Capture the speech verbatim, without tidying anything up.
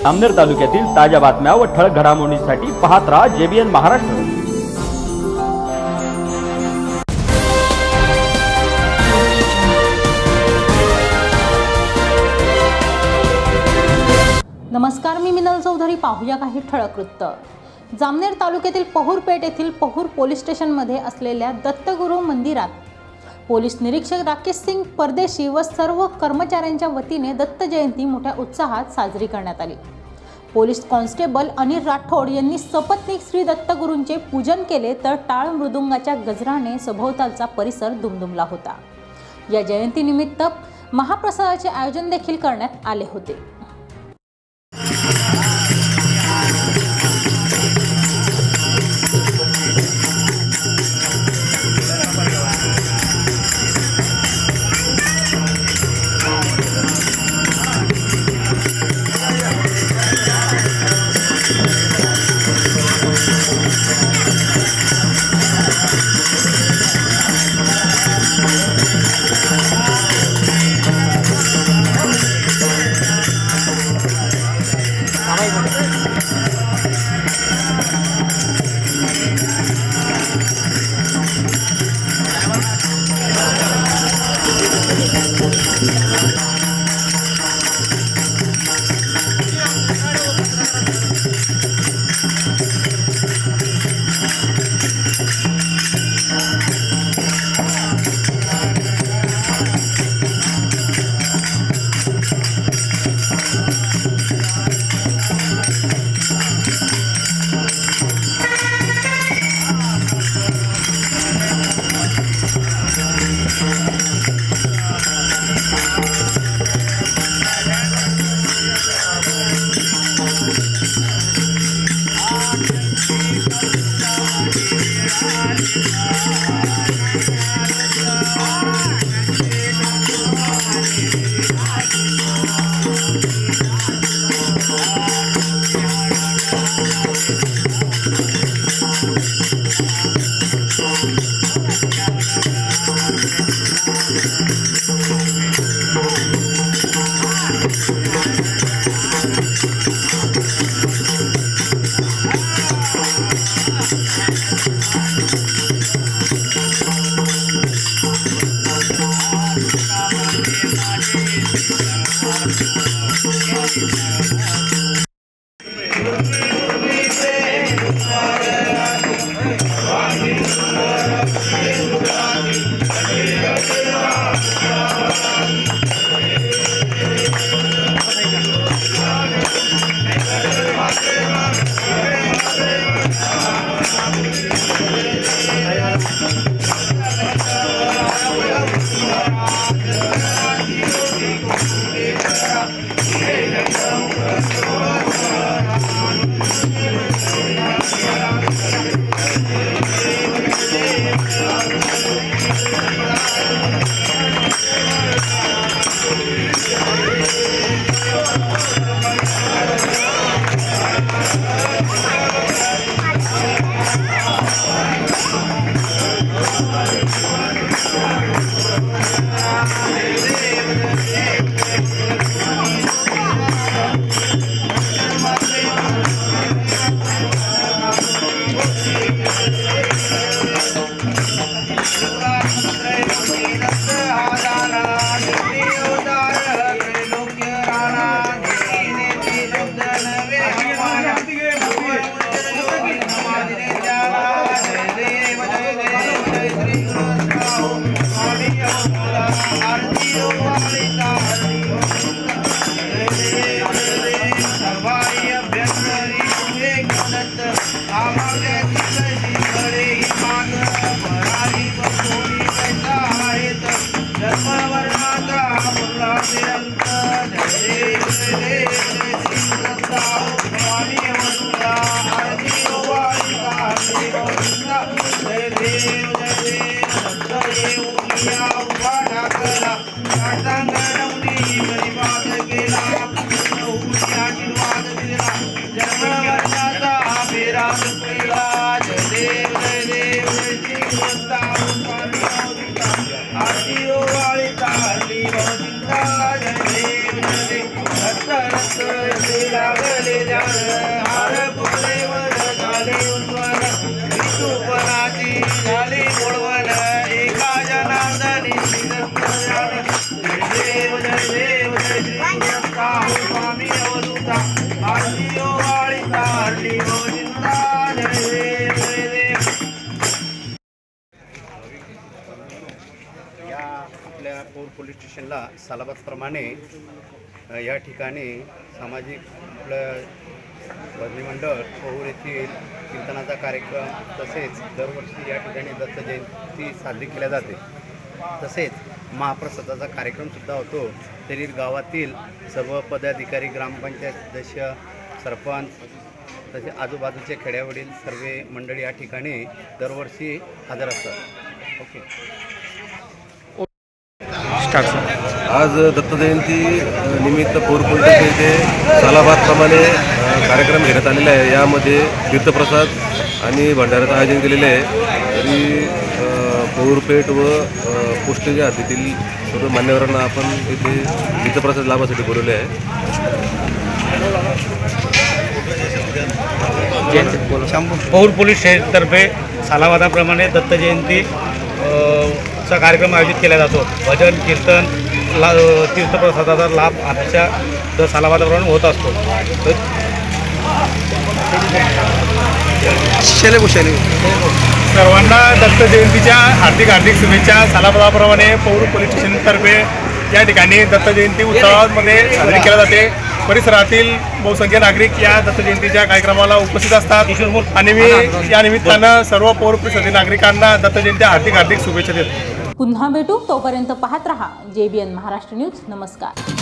जामनेर तालुक्यातील ताज्या बातम्या व ठळक घडामोडींसाठी पाहत राहा जेबीएन महाराष्ट्र। नमस्कार, मी मिनल चौधरी। पाहूया काही ठळक वृत्त। जामनेर तालुक्यातील पहुरपेठ येथील पहुर पोलीस स्टेशनमध्ये असलेल्या दत्तगुरू मंदिरात पोलीस निरीक्षक राकेश सिंग परदेशी व सर्व कर्मचाऱ्यांच्या वतीने दत्त जयंती मोठ्या उत्साहात साजरी करण्यात आली। पोलीस कॉन्स्टेबल अनिल राठोड यांनी सपत्नीक श्री दत्तगुरूंचे पूजन केले, तर टाळ मृदुंगाच्या गजराने सभोवतालचा परिसर दुमदुमला होता। या जयंतीनिमित्त महाप्रसादाचे आयोजन देखील करण्यात आले होते। Jai स्वामी अवधूता आरती ओ वाळीता आरती ओ जिंदा जय देव। या आपल्या पौर पोलीस स्टेशनला सालाबादप्रमाणे या ठिकाणी सामाजिक आपलं भजनी मंडळ पौर येथील कीर्तनाचा कार्यक्रम तसेच दरवर्षी या ठिकाणी दत्त जयंती साजरी केल्या जाते। तसेच महाप्रसादाचा कार्यक्रमसुद्धा होतो। तरी गावातील सर्व पदाधिकारी, ग्रामपंचायत सदस्य, सरपंच तसेच आजूबाजूचे खेड्यावरील सर्व मंडळी या ठिकाणी दरवर्षी हजर असतात। ओके, आज दत्त जयंती निमित्त पौर पोलीस स्टेशन येथे सालाबादप्रमाणे कार्यक्रम घेण्यात आलेला आहे। यामध्ये तीर्थप्रसाद आणि भंडाऱ्याचं आयोजन केलेले आहे। तरी पौरपेठ व पोस्टेच्या हद्दीतील सर्व मान्यवरांना आपण इथे तीर्थप्रसाद लाभासाठी बोलवले आहे। पौर पोलीस स्टेशनतर्फे सालाबादाप्रमाणे दत्त जयंती चा कार्यक्रम आयोजित केला जातो। भजन कीर्तन ला तीर्थप्रसादाचा लाभ आजच्या दर सालाबादाप्रमाणे होत असतो। सर्वांना दत्त जयंतीच्या हार्दिक हार्दिक शुभेच्छा। सालाबादाप्रमाणे पौर पोलीस स्टेशनतर्फे या ठिकाणी दत्त जयंती उत्सवामध्ये साजरी केल्या जाते। परिसरातील बहुसंख्य नागरिक या दत्त जयंतीच्या कार्यक्रमाला उपस्थित असतात आणि मी या निमित्तानं सर्व पौर परिषदेतील नागरिकांना दत्त जयंती हार्दिक हार्दिक शुभेच्छा देतो। पुन्हा भेटू, तोपर्यंत पाहत रहा जे बी एन महाराष्ट्र न्यूज। नमस्कार।